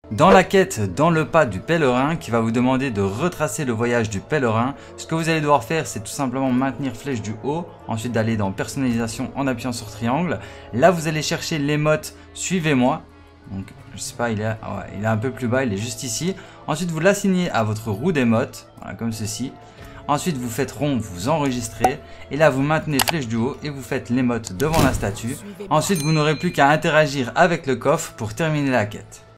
Dans la quête dans le pas du pèlerin qui va vous demander de retracer le voyage du pèlerin, ce que vous allez devoir faire c'est tout simplement maintenir flèche du haut, ensuite d'aller dans personnalisation en appuyant sur triangle. Là vous allez chercher l'émote suivez-moi, donc je sais pas il est un peu plus bas, il est juste ici. Ensuite vous l'assignez à votre roue d'émote, voilà, comme ceci. Ensuite vous faites rond, vous enregistrez et là vous maintenez flèche du haut et vous faites l'émote devant la statue. Ensuite vous n'aurez plus qu'à interagir avec le coffre pour terminer la quête.